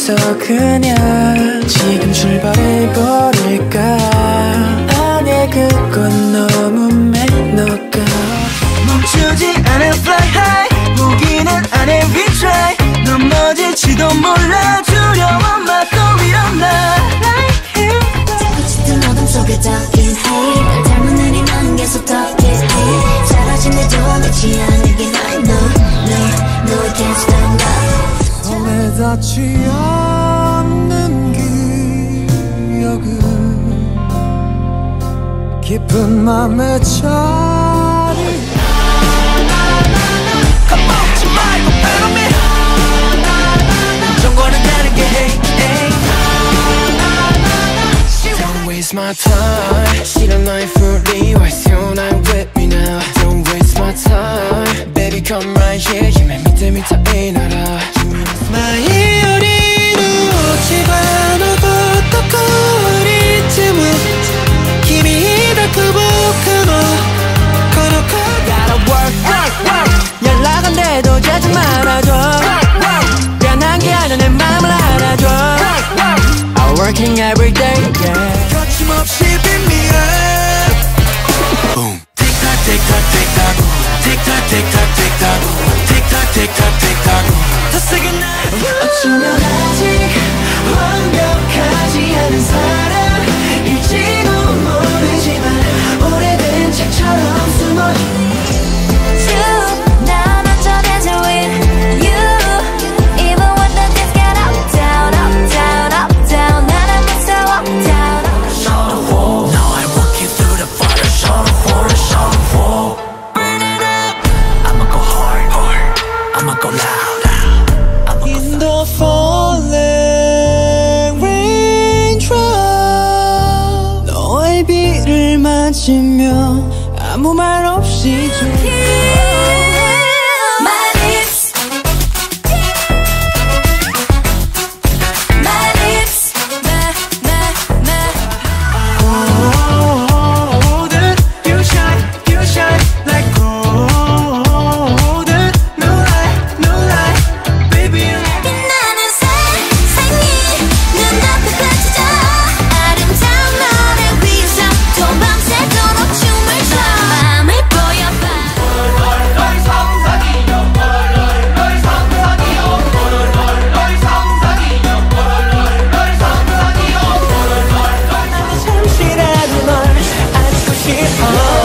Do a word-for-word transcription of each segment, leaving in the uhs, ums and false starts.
있어 그냥 지금 출발해버릴까. 아니 그건 너무 매너가. 멈추지 않아 fly high 포기는 안 해 retry. 넘어질지도 몰라 두려워 막고 일어나 like you. 자꾸 짙은 어둠 속에 덮인 hate 닮은 날이 많은 계속 덮인 hate 사라지네도 끝이 아니긴 I know no no I can't stop now. 손에 닿지 않는 기억은 깊은 맘에 자리. 겁먹지 말고 follow me. 정권은 다른 게 hey hey. Don't waste my time. 싫어 너의 fully waste your night with me now. Don't waste my time. Baby come right here. 힘의 밑에 밑에 이 나라. 나의 어린 웃지 않아도 떠거리쯤은君だく僕のこの声 Gotta work work work. 연락 안 돼도 짜증 말아줘. 변한 게 아니야 내 맘을 알아줘. I'm working every day yeah. 거침없이 beat me up. Boom. 틱탁 틱탁 틱탁 틱탁 틱탁 틱탁 틱탁 틱탁 틱탁 더 세게 나. 어쩌면 아직 완벽하지 않은 사람일지도 모르지만 오래된 책처럼 숨어. Now I'm not dancing with you. Even when the things get up down up down up down 나는 무서워 down up. Show the wall. Now I'm walking through the fire. Show the wall. Show the wall. Burn it up. I'ma go hard hard. I'ma go loud loud. In the falling raindrop 너의 비를 맞으며 아무 말 없이 My lips My lips My my my golden. You shine, you shine like golden. No lie, no lie, baby. 빛나는 세상이 눈앞에 펼쳐져 아름다운 너를 위해서 또 밤새도록 춤을 춰 맘을 보여봐. 너의 상상이여, 너의 상상이여, 너의 상상이여, 너의 상상이여. 잠시라도 널 안고 싶어.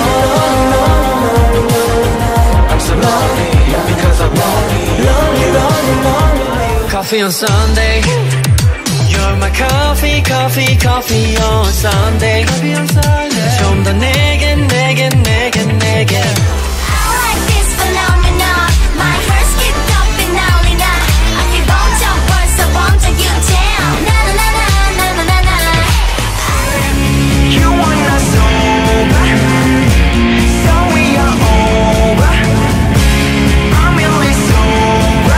I'm so lonely because I'm lonely, lonely, lonely, lonely. Coffee on Sunday. You're my coffee, coffee, coffee on Sunday. Coffee on Sunday. 좀 더 내게, 내게, 내게, 내게. I like this phenomenon. My heart skipped up and now and now. I feel bon져 벌써 bon져 you down. Na na na na na na na na. You want us over, so we are over. I'm really sober.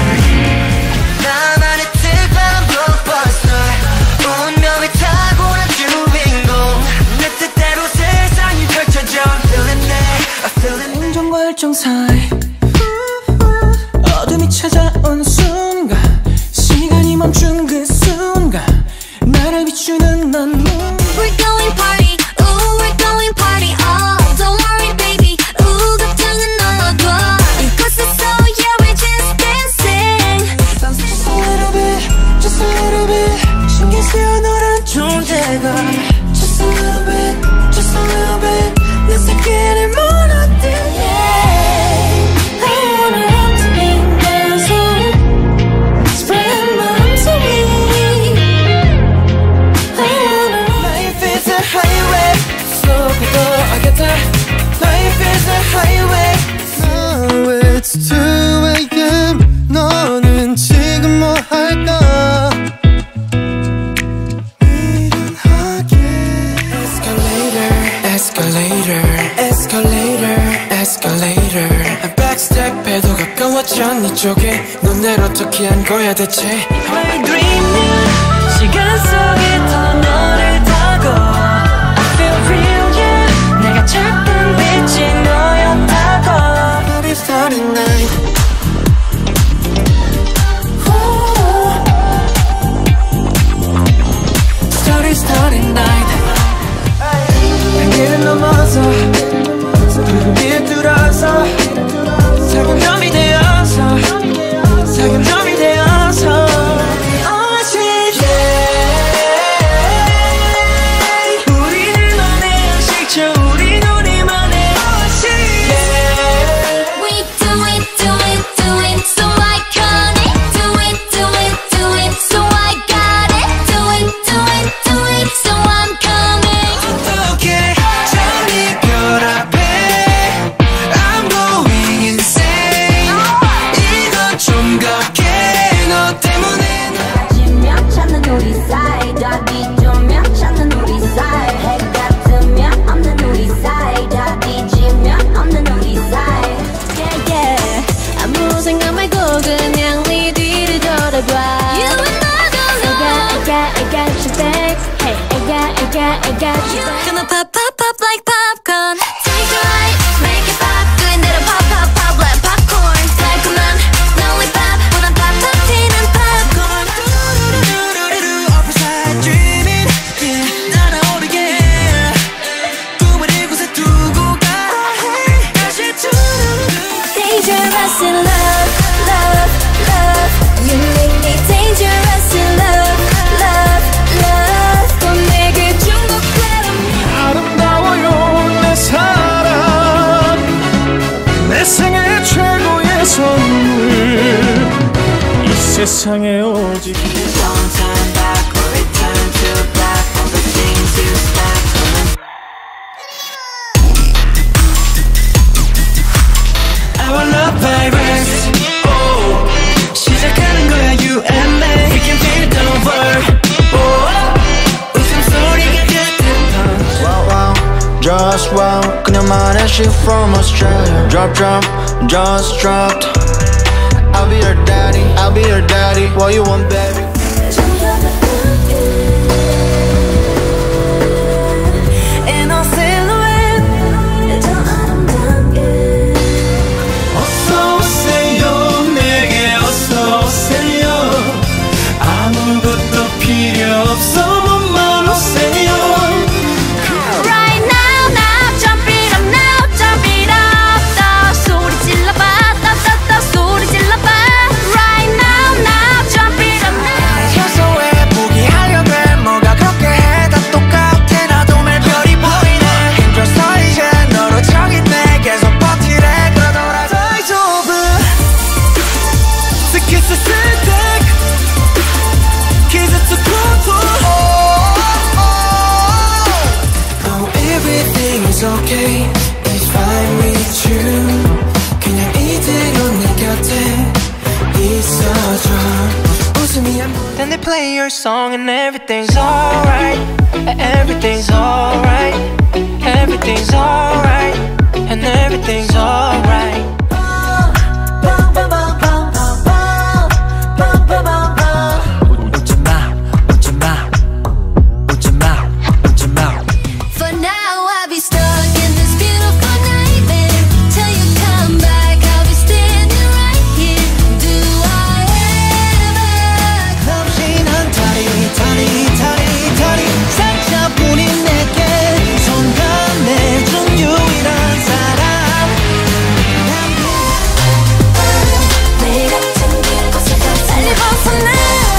나만의 특별한 blockbuster. 운명을 타고난 주인공. 내 뜻대로 세상이 펼쳐져. Feeling it, I feel it. 인정과 열정 사이 어둠이 찾아온 순간 시간이 멈춘 그 순간 나를 비추는 넌 We're going party, ooh we're going party, oh don't worry baby, ooh 걱정은 널어둬 이곳에서 yeah we're just dancing. Just a little bit, just a little bit. 신경 쓰여 너란 존재가. Just a little bit, just a little bit. 내 세계를 무너뜨려. Yeah, I wanna run to be dancing. Spread my arms to me. I wanna run. Life is a highway. 속도 알겠다. Life is a highway. Now it's two a.m. 너는 지금 뭐 할까? 미련하게. Escalator, escalator, escalator, escalator. Backstep 해도 가까워져 네 쪽에. 넌 날 어떻게 한 거야 대체? My dreaming 시간 속에 더 너를 타고. I feel real yeah. 내가 찾던 빛이 너였다고. Party starting night. 세상에 오직 Don't turn back or return to black. All the things you stack on. Our love virus. Oh, 시작하는 거야 you and me. We can feel the world. Oh, 웃음소리가 곁에 Wow wow, just wow. 그녀만의 she from Australia. Drop drop, just dropped. I'll be your daddy, I'll be your daddy. What you want, baby? In our silhouette. 어서 오세요, 내게 어서 오세요. 아무것도 필요 없어, 몸만 오세요. Right now, now, jump it up now, jump it up. 더 소리 질러봐, 더, 더, 더 소리 질러봐. Right now, now, jump it up now. 평소에 포기하려고 해. 뭐가 그렇게 해. 다 똑같아. 나도 매일 별이 보이네. 힘들어서 이제 너로 정했네. 계속 버티래. 그러더라. It's over. The kiss is sick. Kiss it to go. Oh, everything is okay. It's fine with you. 그냥 이대로 내 곁에 있어줘. 웃음이 안 보여. Then they play your song and everything's alright. Everything's alright. Everything's alright. And everything's alright. For now, I'll be stuck in this beautiful nightmare. Till you come back, I'll be standing right here. Do I ever? 없인 한 다리 다리 다리 다리 살짝뿐인 내게 손 건네준 유일한 사람. 내 같은 길곳에서 달리 벗어나.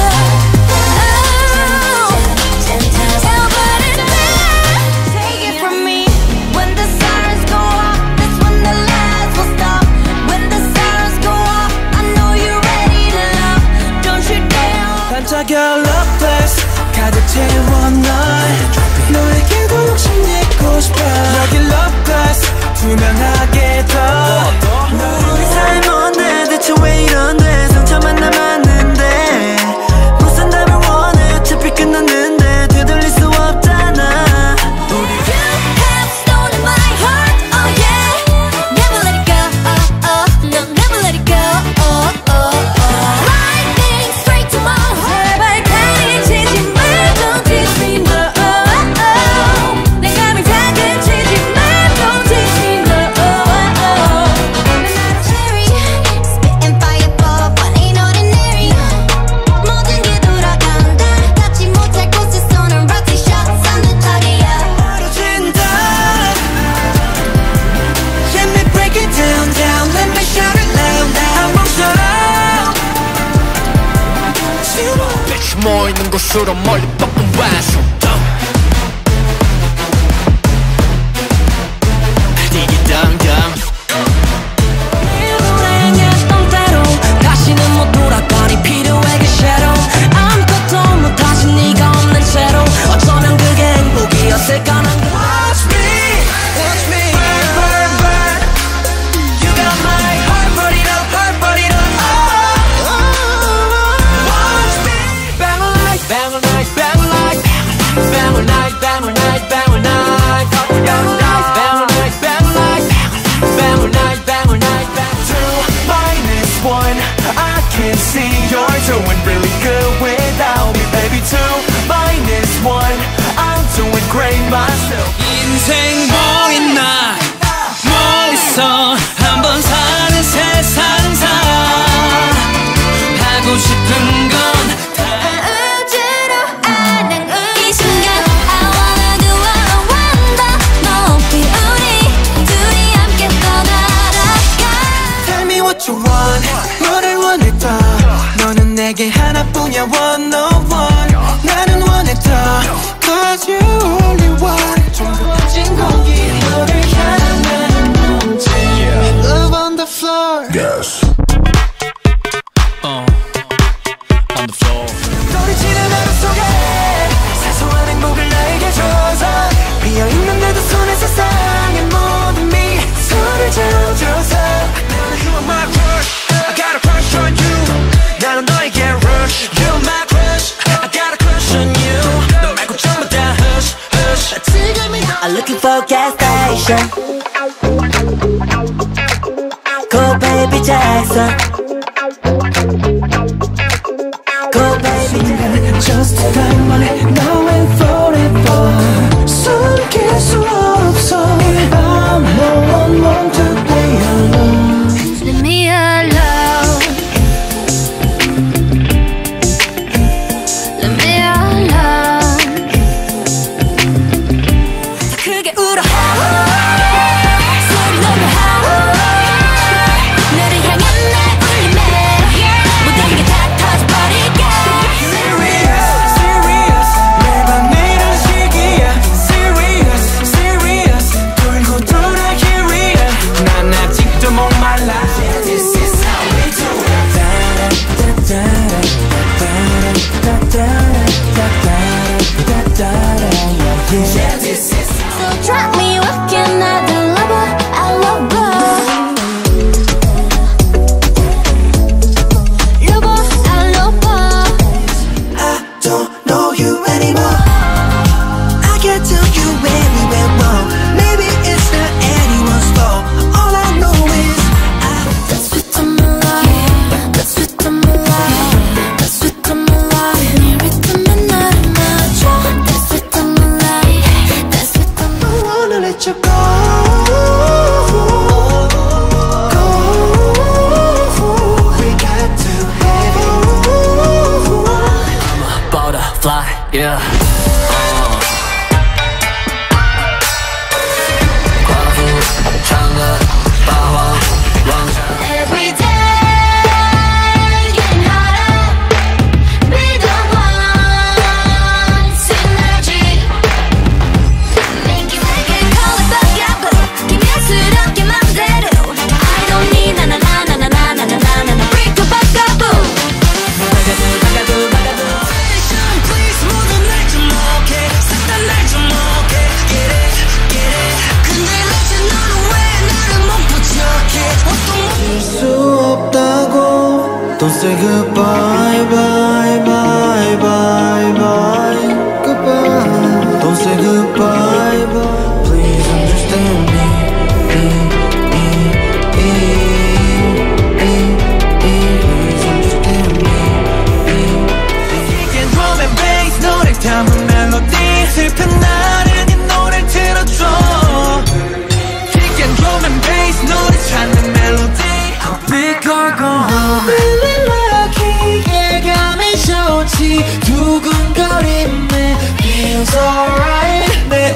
Take it from me. When the sirens go off, that's when the lights will stop. When the sirens go off, I know you're ready to love. Don't you dare. 반짝여 love blast 가득 채워 널. 너에게도 욕심내고 싶어. 여기 love glass 투명하게 더. 우리 사이 뭔데 대체 왜 이런데. 상처만 남았는데 못 산다면 원해. 어차피 끝났는데 되돌릴 수 없잖아. 우리 You have stolen my heart, oh yeah. Never let it go, oh oh. No, never let it go, oh oh oh. Lightning straight to my heart. 제발 가리치지 마, don't teach me no, oh oh. 내 감이 다그치지 마, don't teach me no, oh oh. I'm not a cherry, spitting fireball, but ain't ordinary. 모든 게 돌아간다. 닿지 못할 곳에서는 rocket shots on the target. 떨어진다. Let me break it down, down. Let me shout it loud, loud. 한 번처럼 지워. 빛이 모이는 곳으로 멀리 뻗은 와서 디기당당. 불행했던 대로 다시는 못 돌아가니 필요해 그 shadow. 아무것도 못하지 네가 없는 채로. 어쩌면 그게 행복이었을까. 난 Watch me, watch me burn, burn, burn. You got my heart, burn it up, heart, burn it up. Oh, oh, oh. Watch me. Bang a light, bang a light, bang a light. Bang a night, bang a night, bang a night. Bang a night, bang a night, bang a night. Bang a night, bang a night, bang. Two minus one, I can see you're doing really good without me, baby. Two minus one, I'm doing great myself. 인생 보이나 멀리서 한번 사는 세상사. 하고 싶은 건 우주로 아는 이 순간 I wanna do what I want. 높이 우리 둘이 함께 떠나러가. Tell me what you want, 뭐를 원해 더. 너는 내게 하나뿐이야 one oh one. 나는 원해 더. Cause you only want. 좀 더 커진 공기 너를 향한 문제. Love on the floor. Yes. 어. on the floor. 떨어지는 하루 속에 사소한 행복을 나에게 줘서 비어있는데도 손에 세상의 모든 미소를 지어줘서 You are my crush, I got a crush on you. 나는 너에게 rush, you're my crush, I got a crush on you. 너 말고 전부 다 hush, hush. I'm looking for a gas station. Go baby Jackson. Go baby Jackson. Just a diamond, now and forever. 숨길 수 없어. I'm no one want to be alone. Leave me alone. Leave me alone. 더 크게 울어. 소리 높여. 너를 향한 내 울림에 모든 게 다 터져버릴게. Serious, serious. 매번 이런 시기야. Serious, serious. 돌고 돌아 here we are. 난 아직도 목말라. This is how we do it. Yeah, this is So drop me, what can I do? Lover, I love her. Lover, I love her. I don't know you anymore. I can't tell you where we went wrong. Maybe it's not anyone's fault. All I know is That's what I'm alive. That's what I'm alive. That's what I'm alive. 네 리듬에 나를 맞춰. That's what I'm alive. That's what I'm I alive. wanna let you go. Go. We got to have it. Butterfly, yeah. Every day getting harder. Be the one, synergy. Make you make it call it back up. 기면스럽게 맘대로. I don't need na na na na na na na na na na. Break a back up, boom. Please 모두 날 주목해. 싹 다 날 주목해. Get it, get it. 근데 대체 너는 왜 나를 못 부족해? 수 없다고. Don't say goodbye, bye, bye, bye, bye. Goodbye. Don't say goodbye, bye. Please understand me. Please understand me. Kick and drum and bass 노래 담은 멜로디. 슬픈 날은 이 노래를 틀어줘. Kick and drum and bass 노래 찾는 멜로디. Big or go home. Feeling lucky. 예감이 좋지. 두근거림에 feels alright. 내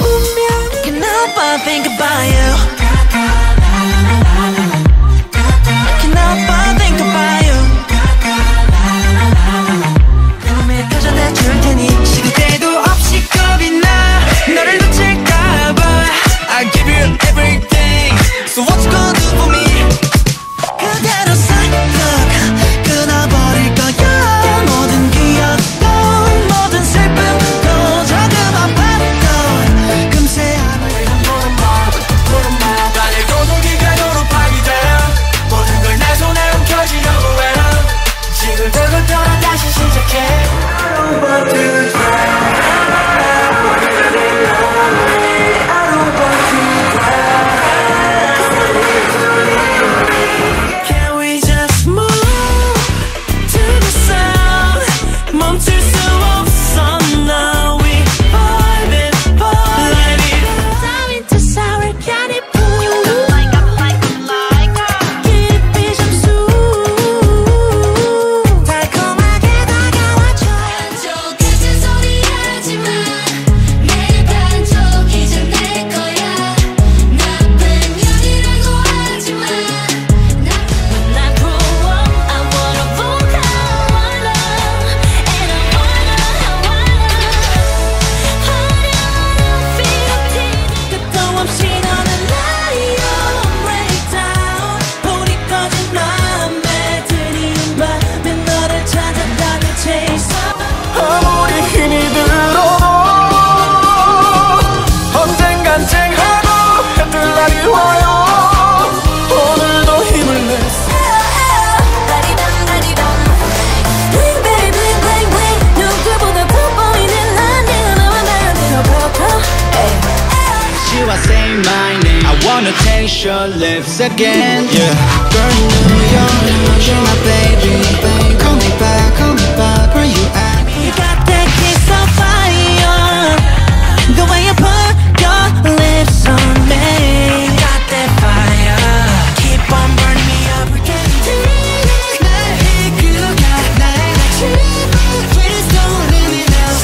your lips again. Yeah. Girl, you know you're, you're my baby. Call me back, call me back. Where you at? You got that kiss on fire, the way you put your lips on me. You got that fire, keep on burning me up again. 날 이끌어가 나의 날 Please don't leave me now.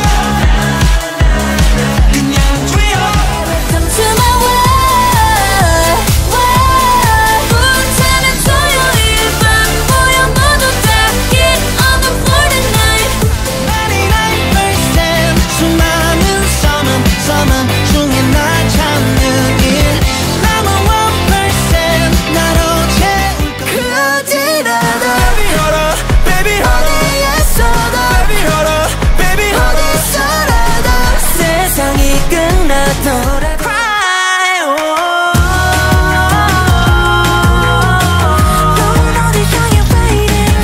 그냥 뛰어. Come to my world, world. 불타는 소용이 밤 보여 모두 다 get on the floor tonight. ninety-nine percent 수많은 섬은 섬은 중에 날 찾는 일. I'm a one percent 나로 채울 것 그지라도 Baby hold up, baby hold up, 어디에서도 baby hold up, baby hold up. 어디서라도 세상이 끝나더라도 Cry oh. 넌 어디 향해 waiting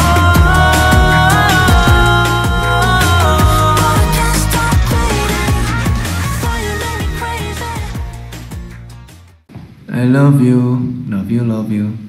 I can't stop waiting for you make me crazy I love you, love you, love you.